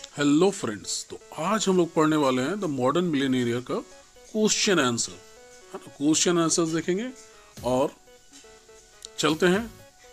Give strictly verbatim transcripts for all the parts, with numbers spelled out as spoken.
Hello friends, तो आज हम लोग पढ़ने वाले हैं द मॉडर्न मिलेनियर का क्वेश्चन आंसर, है ना। क्वेश्चन आंसर्स देखेंगे और चलते हैं।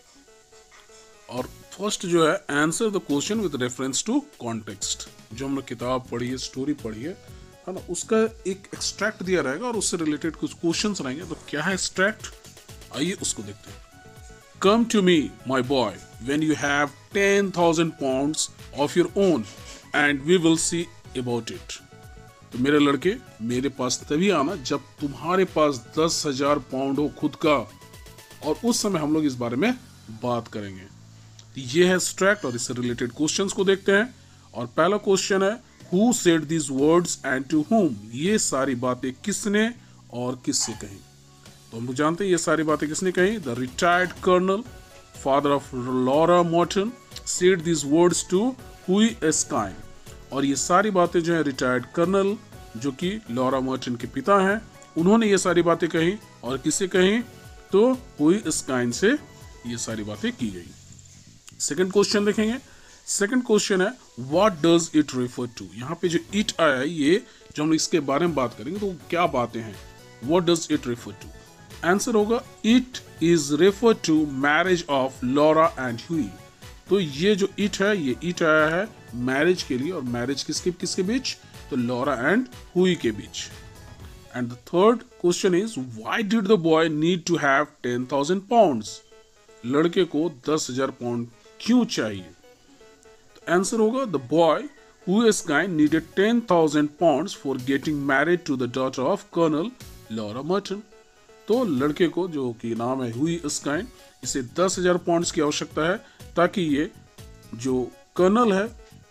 और फर्स्ट जो है, answer the question with reference to context. जो हमने किताब पढ़ी है, स्टोरी पढ़ी है है ना, उसका एक एक्सट्रैक्ट दिया रहेगा और उससे रिलेटेड कुछ क्वेश्चंस रहेंगे। तो क्या है एक्सट्रैक्ट, आइए उसको देखते हैं। Come to me, my boy, when you have ten thousand pounds of your own, and we will see about it. तो मेरे लड़के, मेरे पास तभी आना जब तुम्हारे पास दस हजार पाउंड हो खुद का, और उस समय हम लोग इस बारे में बात करेंगे। तो ये है एक्सट्रैक्ट और इससे रिलेटेड क्वेश्चंस को देखते हैं। और पहला क्वेश्चन है, Who said these words and to whom? ये सारी बातें किसने और किससे कही? तो हम लोग जानते हैं ये सारी बातें किसने कही। The retired colonel, father of Laura Morton, said this words to Hughie Erskine. और ये सारी बातें जो है रिटायर्ड कर्नल, जो कि लॉरा मॉर्टन के पिता हैं, उन्होंने ये सारी बातें कही। और किससे कही? तो हुई एस्काइन से ये सारी बातें की गई। सेकंड क्वेश्चन देखेंगे। सेकंड क्वेश्चन है, what does it refer to? यहाँ पे जो इट आया है, ये जो हम इसके बारे में बात करेंगे तो क्या बातें हैं। What does it refer to? Answer होगा, it is refer to marriage of Laura and Hughie. तो ये जो इट है, ये इट आया है मैरिज के लिए, और मैरिज किसके किसके बीच? तो लॉरा एंड हुई के बीच। And the third question is, why did the boy need to have ten thousand pounds? लड़के को दस हजार पाउंड क्यों चाहिए? तो आंसर होगा, the boy who is kind needed ten thousand pounds for getting married to the daughter of colonel Laura Morton. तो लड़के को, जो कि नाम है हुई एस्काइन, इसे दस हजार पाउंड्स की आवश्यकता है ताकि ये जो कर्नल है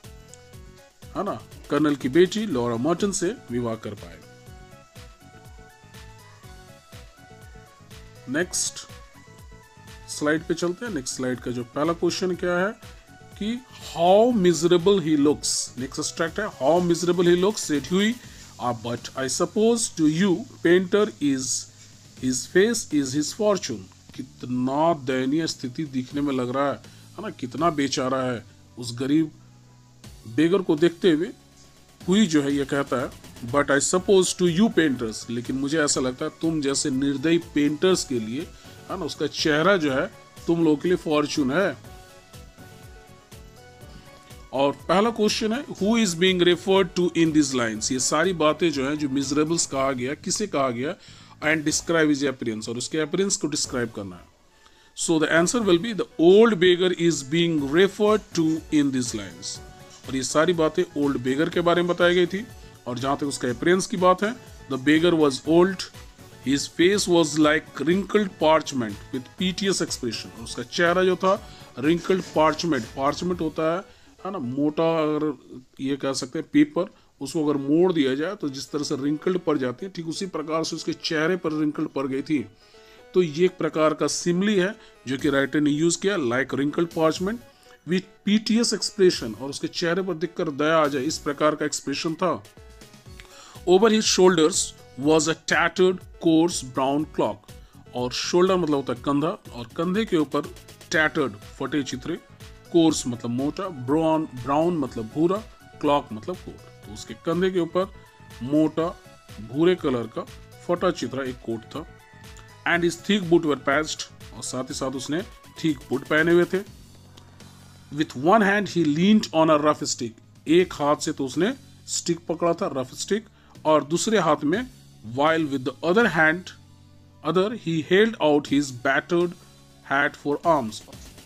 है ना, कर्नल की बेटी लॉरा मॉर्टन से विवाह कर पाए। नेक्स्ट स्लाइड पे चलते हैं। नेक्स्ट स्लाइड का जो पहला क्वेश्चन क्या है कि how miserable he looks. Next extract है, how miserable he looks said Hughie, but I suppose to you painter is His face is his fortune। कितना दयनीय स्थिति दिखने में लग रहा है है ना, कितना बेचारा है। उस गरीब बेगर को देखते हुए हुई जो है ये कहता है, but I suppose to you painters, लेकिन मुझे ऐसा लगता है तुम जैसे निर्दयी पेंटर्स के लिए, है ना, उसका चेहरा जो है तुम लोगों के लिए फॉर्चून है। और पहला क्वेश्चन है, who is being referred to in this lines? ये सारी बातें जो है, जो मिजरेबल्स कहा गया, किसे कहा गया? एंड डिस्क्राइब हिज अपीयरेंस, और उसके अपीयरेंस को डिस्क्राइब करना है। So the answer will be, the old beggar is being referred to in this lines. और ये सारी बातें ओल्ड बेगर के बारे में बताई गई थी। और जहां तक उसका अपीयरेंस की बात है, the beggar was old, his face was like wrinkled parchment with piteous expression. और उसका चेहरा जो था रिंकल्ड पार्चमेंट, पार्चमेंट होता है है ना, मोटा, अगर ये कह सकते हैं पेपर, उसको अगर मोड़ दिया जाए तो जिस तरह से रिंकल्ड पड़ जाती है, ठीक उसी प्रकार से उसके चेहरे पर रिंकल्ड पड़ गई थी। तो ये एक प्रकार का सिमली है जो कि राइटर ने यूज किया, like wrinkled parchment with piteous expression, और उसके चेहरे पर देखकर दया आ जाए, इस प्रकार का एक्सप्रेशन था। Over his shoulders was a tattered coarse brown cloak. और शोल्डर मतलब होता है कंधा, और कंधे के ऊपर टैटर्ड फटे चित्रे, कोर्स मतलब मोटा, ब्राउन ब्राउन मतलब भूरा, क्लॉक मतलब कोट। तो उसके कंधे के ऊपर मोटा भूरे कलर का फटा चित्रा एक कोट था। And his thick boot were patched, और साथ ही साथ उसने थिक बूट पहने हुए थे। With one hand he leaned on a rough stick, एक हाथ से तो उसने स्टिक पकड़ा था, रफ स्टिक, और दूसरे हाथ में, while with the other hand other he held out his battered hat for alms.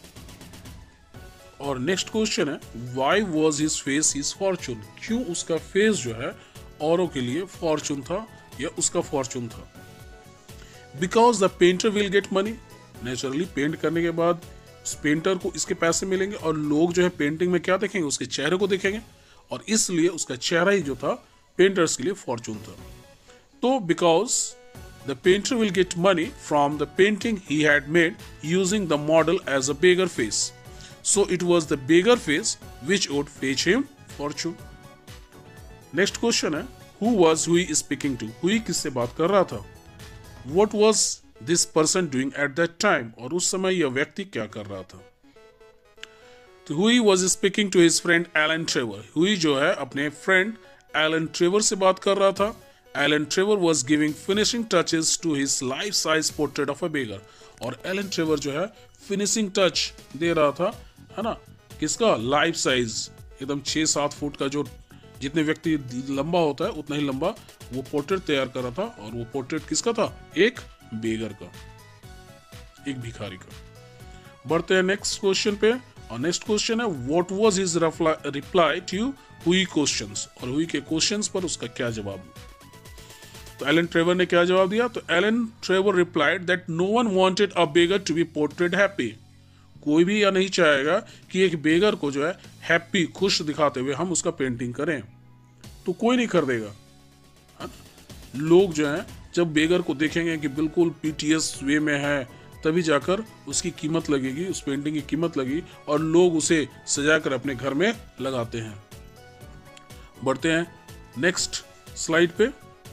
और नेक्स्ट क्वेश्चन है, why was his face his fortune? क्यों उसका फेस जो है औरों के लिए फॉर्चून था या उसका फॉर्चून था? Because the painter will get money. Naturally paint करने के बाद उस पेंटर को इसके पैसे मिलेंगे, और लोग जो है पेंटिंग में क्या देखेंगे? उसके चेहरे को देखेंगे, और इसलिए उसका चेहरा ही जो था पेंटर्स के लिए फॉर्चून था। तो because the painter will get money from the painting he had made using the model as a beggar face, so it was the beggar face which would fetch him fortune। Next question है, who was Hui speaking to? Hui किससे बात कर रहा था? What was this person doing at that time? और उस समय यह व्यक्ति क्या कर रहा था? तो Hughie was speaking to his friend Alan Trevor. Hughie जो है अपने फ्रेंड एलन ट्रेवर से बात कर रहा था। Alan Trevor was giving finishing touches to his life size portrait of a beggar. और एलन ट्रेवर जो है फिनिशिंग टच दे रहा था, है ना, किसका? लाइफ साइज, एकदम छह सात फुट का, जो जितने व्यक्ति लंबा होता है उतना ही लंबा वो पोर्ट्रेट तैयार कर रहा था। और वो पोर्ट्रेट किसका था? एक बेगर का, एक भिखारी का। बढ़ते हैं नेक्स्ट क्वेश्चन पे। और नेक्स्ट क्वेश्चन है what was his reply to Hughie questions. और हुई के क्वेश्चंस पर उसका क्या जवाब? तो एलन ट्रेवर ने क्या जवाब दिया? तो Alan Trevor replied that no one wanted a beggar to be portrait happy. कोई भी यह नहीं चाहेगा कि एक बेगर को जो है हैप्पी, खुश दिखाते हुए हम उसका पेंटिंग करें, तो कोई नहीं खरीदेगा। लोग जो है जब बेगर को देखेंगे कि बिल्कुल पीटीएस वे में है, तभी जाकर उसकी कीमत लगेगी, उस पेंटिंग की कीमत लगेगी, और लोग उसे सजाकर अपने घर में लगाते हैं। बढ़ते हैं नेक्स्ट स्लाइड पे।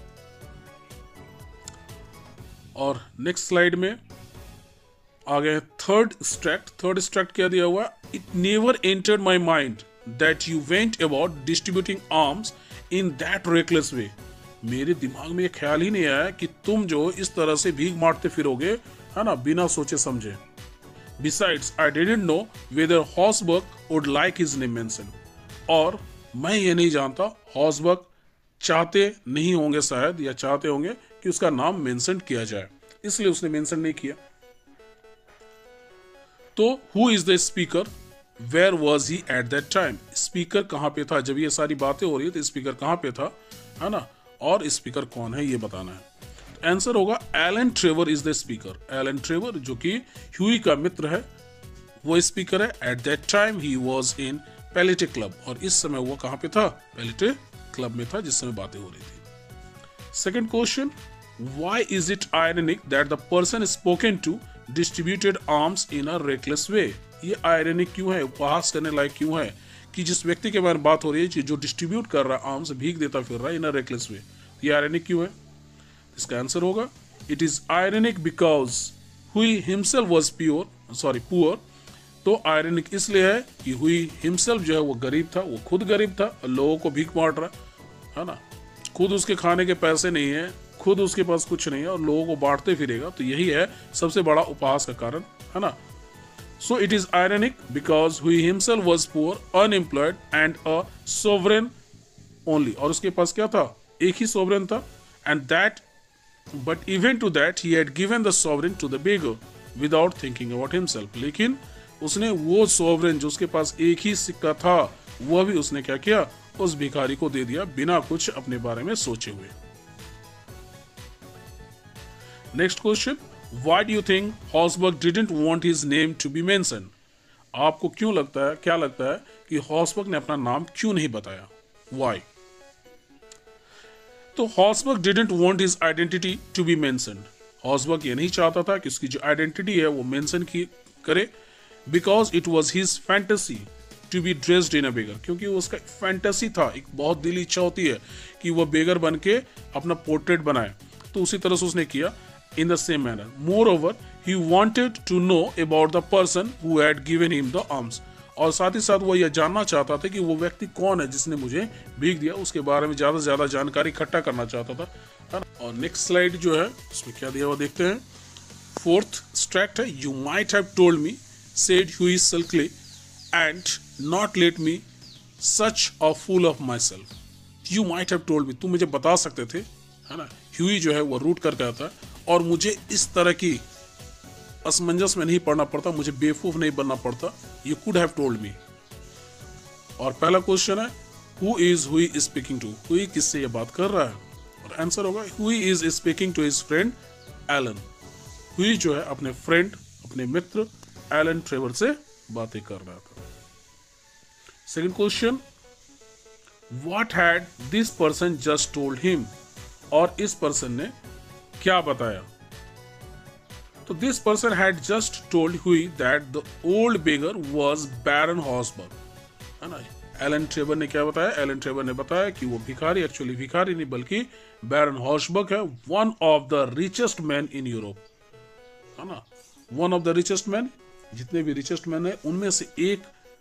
और नेक्स्ट स्लाइड में आ गए थर्ड स्ट्रैक्ट। थर्ड स्ट्रैक्ट क्या दिया हुआ? It never entered my mind that you went about distributing alms in that reckless way. मेरे दिमाग में ये ख्याल ही नहीं आया कि तुम जो इस तरह से भीख मारते फिरोगे, है ना, बिना सोचे समझे। Besides I didn't know whether Hausberg would like his name mention. और मैं ये नहीं जानता, हॉसबर्ग चाहते नहीं होंगे शायद, या चाहते होंगे कि उसका नाम मेंशन किया जाए, इसलिए उसने मेंशन नहीं किया। तो who is the speaker, where was he at that time? Speaker कहां पे था जब ये सारी बातें हो रही है? तो स्पीकर कहां पे था, है ना, और स्पीकर कौन है ये बताना है। आंसर होगा Alan Trevor is the speaker. Alan Trevor जो कि ह्यूई का मित्र है, वो स्पीकर है। At that time he was in palette club. और इस समय वो कहां पे था? पैलेटे क्लब में था जिस समय बातें हो रही थी। Second question, why is it ironic that the person spoken to distributed arms in a reckless way? ये आयरनिक क्यों है, उपहास करने लायक क्यों है कि जिस व्यक्ति के बारे में बात हो रही है जो डिस्ट्रीब्यूट कर रहा है आर्म्स, भीख देता फिर रहा है इन अ रेकलेस वे, ये आयरनिक क्यों है? इसका आंसर होगा it is ironic because Hughie himself was pure sorry poor. तो आयरनिक इसलिए है कि हुई हिमसेल्फ जो है वो गरीब था, वो खुद गरीब था, लोगों को भीख मार रहा है ना, खुद उसके खाने के पैसे नहीं है, खुद उसके पास कुछ नहीं है, और लोगों को बांटते फिरेगा। तो यही है सबसे बड़ा उपहास का कारण, है ना। So it is ironic because Hughie himself was poor, unemployed and a sovereign only. और उसके पास क्या था? एक ही सोवरेन था। And that but even to that he had given the sovereign to the beggar without thinking about himself. लेकिन उसने वो सोवरेन जो उसके पास एक ही सिक्का था, वह भी उसने क्या किया? उस भिखारी को दे दिया, बिना कुछ अपने बारे में सोचे हुए। Next question, why do you think Hausberg didn't want his name to be mention? आपको क्यों लगता है, क्या लगता है कि हॉसबर्ग ने अपना नाम क्यों नहीं बताया? व्हाई? तो Hausberg didn't want his identity to be mentioned. Hausberg ये नहीं चाहता था कि उसकी जो आइडेंटिटी है वो मेंशन की करे, because it was his fantasy to be dressed in a beggar. क्योंकि वो उसका फैंटेसी था, एक बहुत दिली इच्छा होती है कि वह बेगर बन के अपना पोर्ट्रेट बनाए, तो उसी तरह से उसने किया। In the same manner, moreover he wanted to know about the person who had given him the arms. और साथ ही साथ वो यह जानना चाहता था कि वो व्यक्ति कौन है जिसने मुझे भीख दिया, उसके बारे में ज्यादा से ज्यादा जानकारी इकट्ठा करना चाहता था। और नेक्स्ट स्लाइड जो है उसमें क्या दिया हुआ देखते हैं। फोर्थ स्ट्रैक्ट है, you might have told me, said Huey sulkily, and not let me such a fool of myself. You might have told me, तुम मुझे बता सकते थे, है ना। ह्यूई जो है वो रूट कर कहता है, और मुझे इस तरह की असमंजस में नहीं पड़ना पड़ता, मुझे बेवकूफ नहीं बनना पड़ता। You could have told me. और पहला क्वेश्चन है, who is Huey speaking to? Huey किससे ये बात कर रहा है? और आंसर होगा Huey is speaking to his friend Alan. Huey जो है अपने फ्रेंड, अपने मित्र एलन ट्रेवर से बातें कर रहा था। Second question, what had this person just told him? और इस पर्सन ने क्या बताया? तो this person had just told Hughie that the old beggar was Baron Hausberg, है ना। एलन ट्रेवर ने क्या बताया? एलन ट्रेवर ने बताया कि वो भिखारी एक्चुअली भिखारी नहीं बल्कि बैरन हॉसबर्ग है, one of the richest man in Europe, है ना। One of the richest man, जितने भी रिचेस्ट मैन है उनमें से एक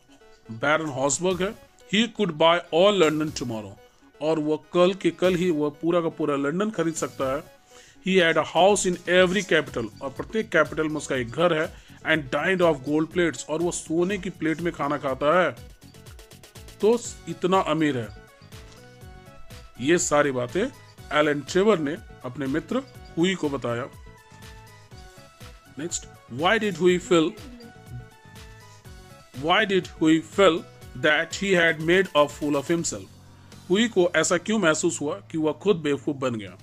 बैरन हॉसबर्ग है। He could buy all London tomorrow, और वह कल के कल ही वह पूरा का पूरा लंदन खरीद सकता है। He had a house in every capital, और प्रत्येक कैपिटल में उसका एक घर है। And dined off gold plates, और वो सोने की प्लेट में खाना खाता है। तो इतना अमीर है। ये सारी बातें एलन ट्रेवर ने अपने मित्र हुई को बताया। Next, why did Hughie feel why did Hughie feel that he had made a fool of himself. Hughie को ऐसा क्यों महसूस हुआ कि वह खुद बेवकूफ बन गया।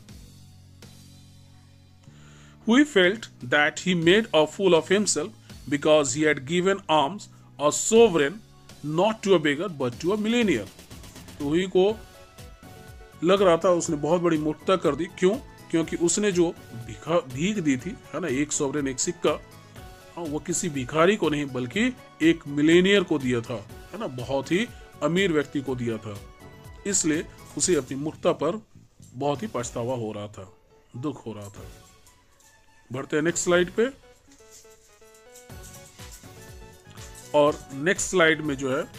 Huey felt that he made a fool of himself because he had given alms, a sovereign, not to a beggar but to a millionaire. तो हुई को लग रहा था उसने बहुत बड़ी मूर्खता कर दी। क्यों? क्योंकि उसने जो भिखा भीख दी थी, है ना, एक सोवरेन, एक सिक्का, हाँ, वो किसी भिखारी को नहीं बल्कि एक मिलेनियर को दिया था, है ना, बहुत ही अमीर व्यक्ति को दिया था। इसलिए उसे अपनी मूर्खता पर बहुत ही पछतावा हो रहा था, दुख हो रहा था। बढ़ते हैं नेक्स्ट स्लाइड पे, और नेक्स्ट स्लाइड में जो है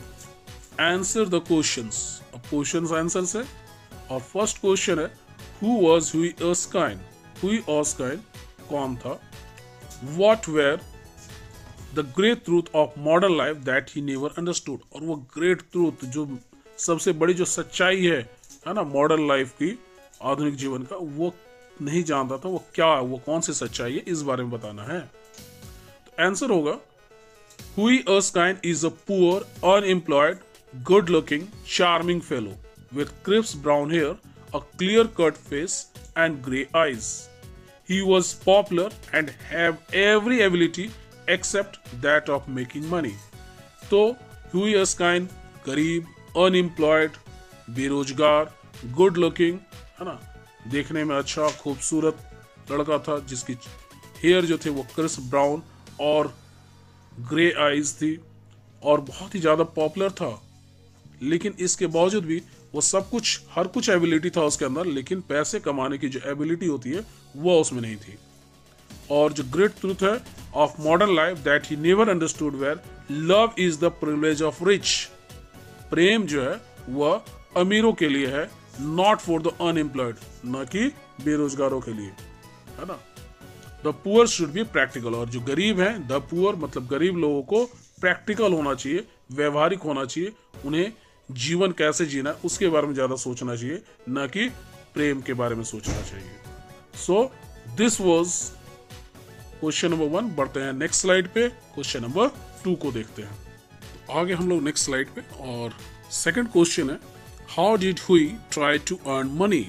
आंसर द क्वेश्चंस। अब क्वेश्चंस आंसर्स है, और फर्स्ट क्वेश्चन है who was Hughie Erskine. Hughie Erskine कौन था? What were the great truth of modern life that he never understood. और वो ग्रेट ट्रूथ, जो सबसे बड़ी जो सच्चाई है है ना मॉडर्न लाइफ की, आधुनिक जीवन का, वो नहीं जानता था। वो क्या, वो कौन सी सच्चाई है, इस बारे में बताना है। तो आंसर होगा Hughie Erskine is a poor, unemployed, good looking, charming fellow with crisp brown hair, a clear-cut face, and grey eyes. He was popular and had every ability except that of making money. तो हुई अर्स्काइन गरीब, unemployed, बेरोजगार, good looking, है ना, देखने में अच्छा खूबसूरत लड़का था, जिसकी हेयर जो थे वो क्रिस्प ब्राउन और ग्रे आईज थी, और बहुत ही ज्यादा पॉपुलर था। लेकिन इसके बावजूद भी वो सब कुछ, हर कुछ एबिलिटी था उसके अंदर, लेकिन पैसे कमाने की जो एबिलिटी होती है वो उसमें नहीं थी। और जो ग्रेट ट्रूथ है of modern life that he never understood where love is the privilege of rich. प्रेम जो है वह अमीरों के लिए है, नॉट फॉर द अनएम्प्लॉयड, न कि बेरोजगारों के लिए, है ना। The poor should be practical, और जो गरीब हैं, द पुअर मतलब गरीब लोगों को प्रैक्टिकल होना चाहिए, व्यवहारिक होना चाहिए। उन्हें जीवन कैसे जीना है उसके बारे में ज्यादा सोचना चाहिए, न कि प्रेम के बारे में सोचना चाहिए। So this was question number one. बढ़ते हैं नेक्स्ट स्लाइड पे, क्वेश्चन नंबर टू को देखते हैं। तो आगे हम लोग नेक्स्ट स्लाइड पे, और सेकंड क्वेश्चन है how did Hughie try to earn money.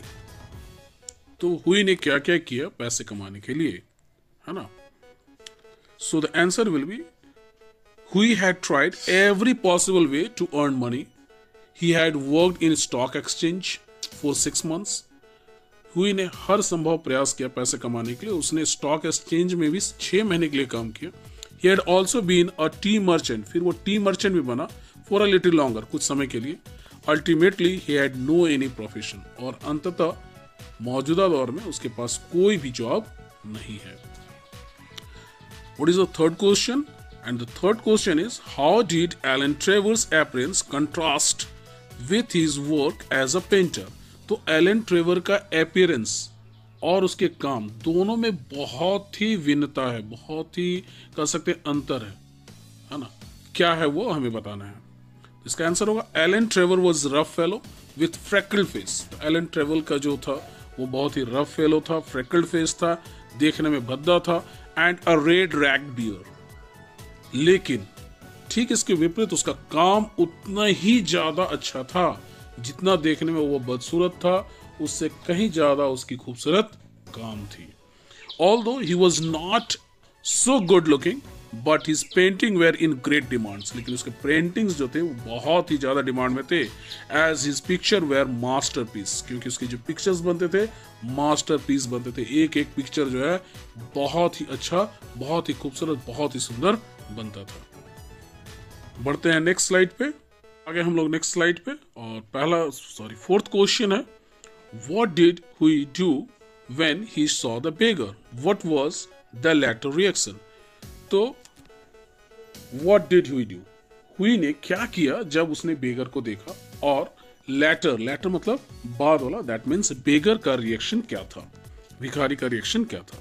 तो हुई ने क्या क्या किया पैसे कमाने के लिए, है ना। So the answer will be Hughie had tried every possible way to earn money. He had worked in stock exchange for six months. हुई ने हर संभव प्रयास किया पैसे कमाने के लिए। उसने स्टॉक एक्सचेंज में भी छह महीने के लिए काम किया। He had also been a tea merchant. फिर वो टी मर्चेंट भी बना for a little longer, कुछ समय के लिए। Ultimately he had no any profession. और अंततः मौजूदा दौर में उसके पास कोई भी जॉब नहीं है। What is the third question? And the third question is how did Alan Trevor's appearance contrast with his work as a painter? तो एलन ट्रेवर का अपीयरेंस और उसके काम दोनों में बहुत ही भिन्नता है, बहुत ही कह सकते अंतर है, है ना। क्या है वो हमें बताना है। इसका आंसर होगा Alan Trevor was rough fellow with freckled face. तो एलन ट्रेवर का जो था वो बहुत ही रफ फेलो था, फ्रेकल्ड फेस था, देखने में भद्दा था, and a red rag beard. लेकिन ठीक इसके विपरीत उसका काम उतना ही ज्यादा अच्छा था जितना देखने में वो बदसूरत था, उससे कहीं ज्यादा उसकी खूबसूरत काम थी। Although he was not so good looking, but his painting were in great demands. लेकिन उसके पेंटिंग्स जो थे वो बहुत ही ज्यादा डिमांड में थे। As his picture were masterpiece, क्योंकि उसके जो पिक्चर्स बनते थे मास्टरपीस बनते थे। एक एक पिक्चर जो है बहुत ही अच्छा, बहुत ही खूबसूरत, बहुत ही सुंदर बनता था। बढ़ते हैं नेक्स्ट स्लाइड पे, आगे हम लोग नेक्स्ट स्लाइड पे, और पहला सॉरी फोर्थ क्वेश्चन है what did Hughie do when he saw the beggar, what was the latter reaction. तो what did Hughie do, Hughie ने क्या किया जब उसने बेगर को देखा, और लेटर लेटर मतलब बाद वाला, दैट मीन्स बेगर का रिएक्शन क्या था, भिखारी का रिएक्शन क्या था।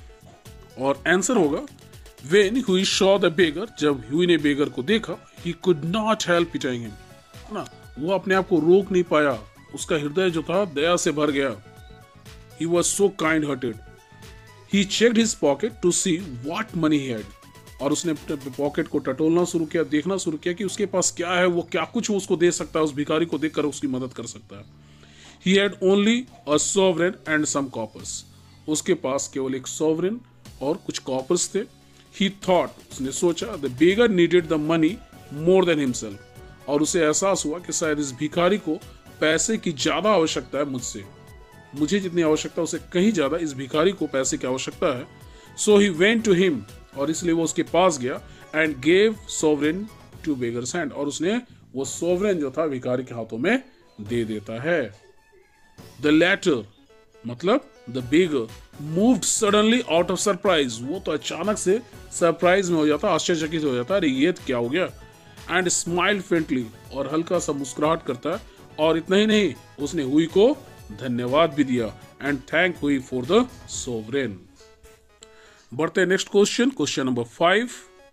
और आंसर होगा When हुई saw the beggar, जब हुई ने बेगर को देखा, he could not help pitying him, है ना, वो अपने आप को रोक नहीं पाया, उसका हृदय जो था दया से भर गया। He was so kind hearted. He checked his pocket to see what money he had. और उसने अपने पॉकेट को टटोलना शुरू किया, देखना शुरू किया कि उसके पास क्या है, वो क्या कुछ उसको दे सकता है, उस भिखारी को देखकर उसकी मदद कर सकता है। He had only a sovereign and some coppers. उसके पास केवल एक sovereign और कुछ coppers थे। He thought, उसने सोचा, the beggar needed the money more than himself. और उसे एहसास हुआ कि शायद इस भिखारी को पैसे की ज्यादा आवश्यकता है मुझसे, मुझे जितनी आवश्यकता है उसे कहीं ज्यादा इस भिखारी को पैसे की आवश्यकता है। So he went to him, और इसलिए वो उसके पास गया, and gave sovereign to beggar's hand, और उसने वो sovereign जो था भिखारी के हाथों में दे देता है। The latter मतलब the beggar moved suddenly out of surprise, वो तो अचानक से सरप्राइज में हो जाता, आश्चर्यचकित हो जाता, अरे ये क्या हो गया। And smiled faintly, और हल्का सा मुस्कुराहट करता है, और इतना ही नहीं, उसने हुई को धन्यवाद भी दिया, and thank हुई for the sovereign। बढ़ते हैं next question, question number five,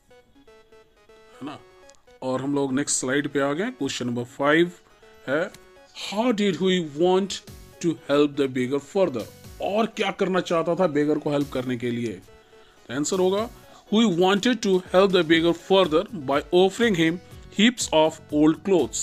है ना, और हम लोग नेक्स्ट स्लाइड पे आ गए। क्वेश्चन नंबर फाइव है, how did Hughie want to help the beggar further, और क्या करना चाहता था बेगर को हेल्प करने के लिए। तो आंसर होगा, Hughie wanted to help the beggar further by offering him heaps of old clothes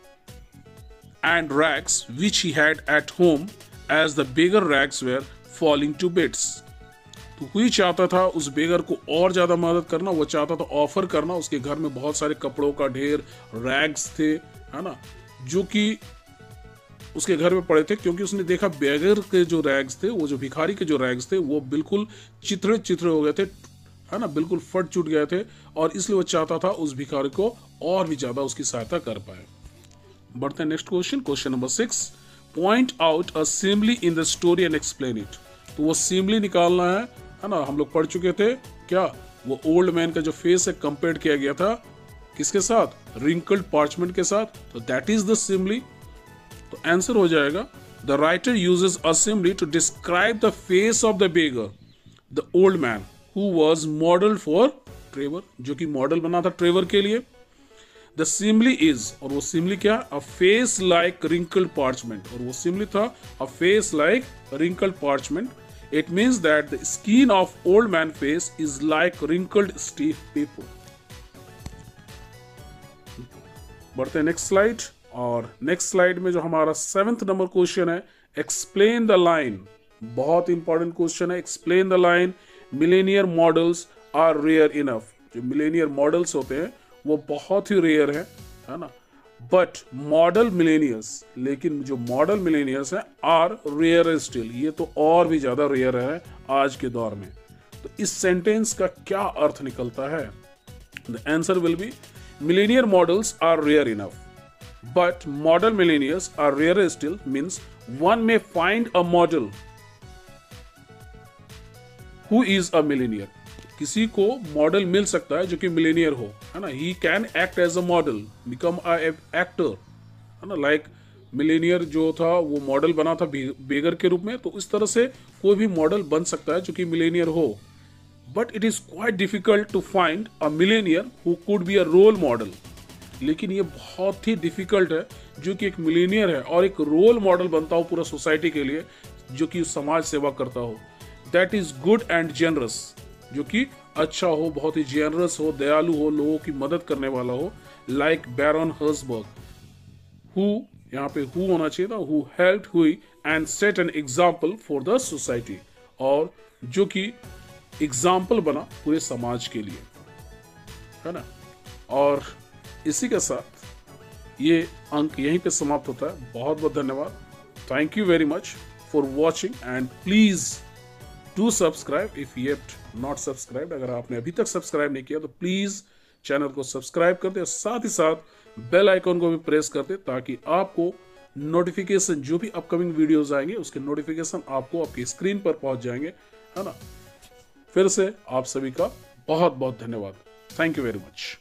and rags which he had at home as the beggar rags were falling to bits। तो हुई चाहता था उस बेगर को और ज्यादा मदद करना, वो चाहता था ऑफर करना, उसके घर में बहुत सारे कपड़ों का ढेर, रैग्स थे, है ना, जो कि उसके घर में पड़े थे, क्योंकि उसने देखा बेगर के जो रैग्स थे, वो जो भिखारी के जो रैग्स थे, वो बिल्कुल चिथड़े चिथड़े हो गए थे, है ना, बिल्कुल फट चुट गए थे, और इसलिए वो चाहता था उस भिखारी को और भी ज्यादा उसकी सहायता कर पाए। बढ़ते हैं next question, question number six, point out a simile in the story and explain it. तो वो सिम्बली निकालना है, है ना, हम लोग पढ़ चुके थे क्या, वो ओल्ड मैन का जो फेस है कंपेयर किया गया था किसके साथ, रिंकल्ड पार्चमेंट के साथ, तो दैट इज द सिम्बली। तो आंसर हो जाएगा, the writer uses a simile to describe the face of the beggar the old man who was model for Trevor, जो कि मॉडल बना था ट्रेवर के लिए। द सिम्बली इज, और वो सिम्बली क्या, a face like wrinkled parchment, और वो सिम्बली था a face like wrinkled parchment. It means that the skin of old man face is like wrinkled stiff paper. बढ़ते हैं नेक्स्ट स्लाइड, और next slide में जो हमारा सेवेंथ नंबर क्वेश्चन है, एक्सप्लेन द लाइन। बहुत इंपॉर्टेंट क्वेश्चन है, explain the line, millionaire models are rare enough. जो मिलेनियर मॉडल्स होते हैं वो बहुत ही रेयर है, है ना, बट मॉडल मिलेनियर्स, लेकिन जो मॉडल मिलेनियर्स हैं आर रेयर स्टिल, ये तो और भी ज्यादा रेयर है आज के दौर में। तो इस सेंटेंस का क्या अर्थ निकलता है, the answer will be, millionaire models are rare enough but model millennials are rarer still, means one may find a model who is a millennial। किसी को मॉडल मिल सकता है जो कि मिलेनियर हो, है ना, he can act as a model, become a actor, है ना, लाइक मिलेनियर जो था वो मॉडल बना था बेगर के रूप में, तो इस तरह से कोई भी मॉडल बन सकता है जो कि मिलेनियर हो। But it is quite difficult to find a millionaire who could be a role model, लेकिन ये बहुत ही डिफिकल्ट है जो कि एक मिलेनियर है और एक रोल मॉडल बनता हो पूरा सोसाइटी के लिए, जो कि समाज सेवा करता हो, that is good and generous, जो कि अच्छा हो, बहुत ही जेनरस हो, दयालु हो, लोगों की मदद करने वाला हो, लाइक बैरन हर्सबर्ग, हु, यहाँ पे हु होना चाहिए था, who helped Hughie and set an example for the society, और जो कि एग्जाम्पल बना पूरे समाज के लिए, है ना। और इसी के साथ ये अंक यहीं पे समाप्त होता है। बहुत बहुत धन्यवाद, thank you very much for watching, and please do subscribe if you have not subscribed. अगर आपने अभी तक सब्सक्राइब नहीं किया तो प्लीज चैनल को सब्सक्राइब कर दे, और साथ ही साथ बेल आइकॉन को भी प्रेस कर दे, ताकि आपको नोटिफिकेशन, जो भी अपकमिंग वीडियोस आएंगे उसके नोटिफिकेशन आपको आपकी स्क्रीन पर पहुंच जाएंगे, है ना। फिर से आप सभी का बहुत बहुत धन्यवाद, थैंक यू वेरी मच।